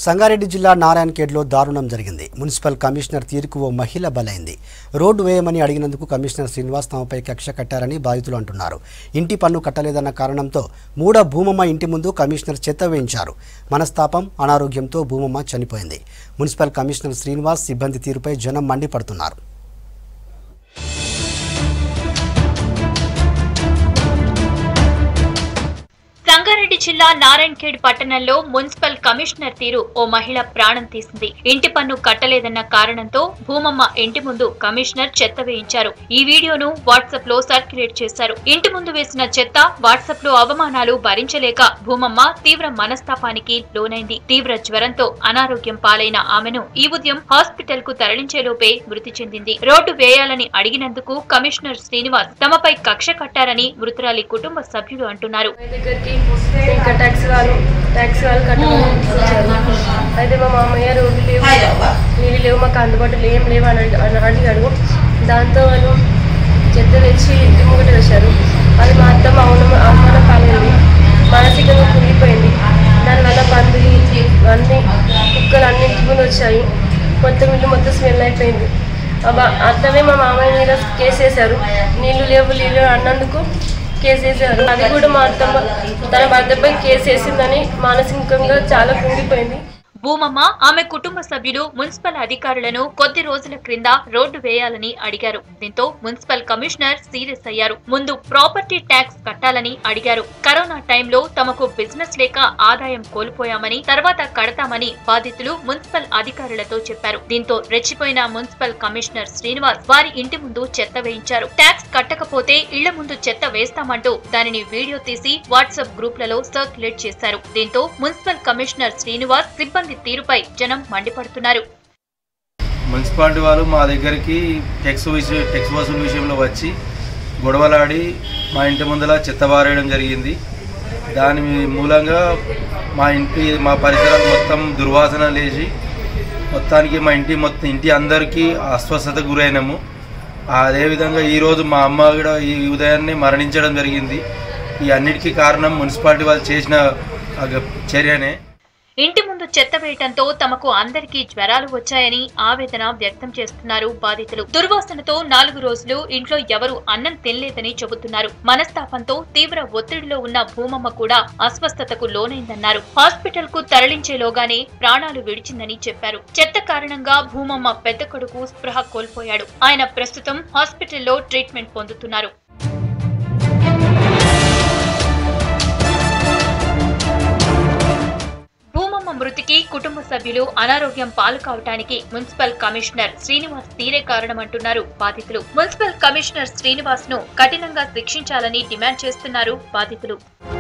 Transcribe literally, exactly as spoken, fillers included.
సంగారెడ్డి జిల్లా నారాయణఖేడ్లో దారుణం జరిగింది. మున్సిపల్ కమిషనర్ తీరుకు ఓ మహిళ బలైంది. రోడ్డు వేయమని అడిగినందుకు కమిషనర్ శ్రీనివాస్ తమపై కక్ష కట్టారని బాధితులు అంటున్నారు. ఇంటి పన్ను కట్టలేదన్న కారణంతో మూడ భూమమ్మ ఇంటి ముందు కమిషనర్ చెత్త వేయించారు. మనస్తాపం, అనారోగ్యంతో భూమమ్మ చనిపోయింది. మున్సిపల్ కమిషనర్ శ్రీనివాస్ సిబ్బంది తీరుపై జనం మండిపడుతున్నారు. సంగారెడ్డి జిల్లా నారాయణఖేడ్ పట్టణంలో మున్సిపల్ కమిషనర్ తీరు ఓ మహిళ ప్రాణం తీసింది. ఇంటి పన్ను కట్టలేదన్న కారణంతో భూమమ్మ ఇంటి ముందు కమిషనర్ చెత్త వేయించారు. ఈ వీడియోను వాట్సాప్ లో సర్క్యులేట్ చేశారు. ఇంటి ముందు వేసిన చెత్త, వాట్సాప్ లో అవమానాలు భరించలేక భూమమ్మ తీవ్ర మనస్తాపానికి లోనైంది. తీవ్ర జ్వరంతో అనారోగ్యం పాలైన ఆమెను ఈ ఉదయం హాస్పిటల్ కు తరలించేలోపే మృతి చెందింది. రోడ్డు వేయాలని అడిగినందుకు కమిషనర్ శ్రీనివాస్ తమపై కక్ష కట్టారని మృతురాలి కుటుంబ సభ్యులు అంటున్నారు. ఇంకా ట్యాక్సీ వాళ్ళు ట్యాక్సీ వాళ్ళు కట్టమని తీసుకొచ్చారు. అయితే మా మామయ్య రోడ్లు లేవు, నీళ్ళు లేవు, మాకు అందుబాటులో ఏం లేవు అని అడిగాడు. దాంతో వాళ్ళు చెత్త తెచ్చి ఇంటి ముంగట వేశారు. అది మా అత్తమ్మ అవును అవమానం పాలైంది, మానసికంగా కుళ్ళిపోయింది. దానివల్ల పందులు అన్ని కుక్కలు అన్ని ఇంటి ముందు వచ్చాయి. మొత్తం ఇల్లు మొత్తం స్మెల్ అయిపోయింది. అత్తమే మా మామయ్య మీద కేసు వేశారు. నీళ్లు లేవు నీళ్ళు అన్నందుకు కేసు వేసారు. అది కూడా మా అత్తమ్మ తన భర్తపై కేసు వేసిందని మానసికంగా చాలా కుంగిపోయింది. భూమమ్మ, ఆమె కుటుంబ సభ్యులు మున్సిపల్ అధికారులను కొద్ది రోజుల క్రింద రోడ్డు వేయాలని అడిగారు. దీంతో మున్సిపల్ కమిషనర్ సీరియస్ అయ్యారు. ముందు ప్రాపర్టీ ట్యాక్స్ కట్టాలని అడిగారు. కరోనా టైంలో తమకు బిజినెస్ లేక ఆదాయం కోల్పోయామని, తర్వాత కడతామని బాధితులు మున్సిపల్ అధికారులతో చెప్పారు. దీంతో రెచ్చిపోయిన మున్సిపల్ కమిషనర్ శ్రీనివాస్ వారి ఇంటి ముందు చెత్త వేయించారు. ట్యాక్స్ కట్టకపోతే ఇళ్ల ముందు చెత్త వేస్తామంటూ దానిని వీడియో తీసి వాట్సాప్ గ్రూప్లలో సర్క్యులేట్ చేశారు. దీంతో మున్సిపల్ కమిషనర్ శ్రీనివాస్ సిబ్బంది తీరుపై జనం మండిపడుతున్నారు. మున్సిపాలిటీ వాళ్ళు మా దగ్గరికి టెక్స్ టెక్స్ వసూలు విషయంలో వచ్చి గొడవలాడి మా ఇంటి ముందర చెత్త పారేయడం జరిగింది. దాని మూలంగా మా ఇంటి మా పరిసరాలు మొత్తం దుర్వాసన లేచి మొత్తానికి మా ఇంటి మొత్తం ఇంటి అందరికీ అస్వస్థతకు గురైనాము. అదేవిధంగా ఈరోజు మా అమ్మ కూడా ఈ ఉదయాన్నే మరణించడం జరిగింది. ఈ అన్నిటికీ కారణం మున్సిపాలిటీ వాళ్ళు చేసిన చర్యనే. ఇంటి ముందు చెత్త వేయటంతో తమకు అందరికీ జ్వరాలు వచ్చాయని ఆవేదన వ్యక్తం చేస్తున్నారు బాధితులు. దుర్వాసనతో నాలుగు రోజులు ఇంట్లో ఎవరూ అన్నం తినలేదని చెబుతున్నారు. మనస్తాపంతో తీవ్ర ఒత్తిడిలో ఉన్న భూమమ్మ కూడా అస్వస్థతకు లోనైందన్నారు. హాస్పిటల్ కు తరలించేలోగానే ప్రాణాలు విడిచిందని చెప్పారు. చెత్త కారణంగా భూమమ్మ పెద్ద కొడుకు స్పృహ కోల్పోయాడు. ఆయన ప్రస్తుతం హాస్పిటల్లో ట్రీట్మెంట్ పొందుతున్నారు. మృతికి కుటుంబ సభ్యులు అనారోగ్యం పాలు కావటానికి మున్సిపల్ కమిషనర్ శ్రీనివాస్ తీరే కారణమంటున్నారు బాధితులు. మున్సిపల్ కమిషనర్ శ్రీనివాస్ ను కఠినంగా శిక్షించాలని డిమాండ్ చేస్తున్నారు బాధితులు.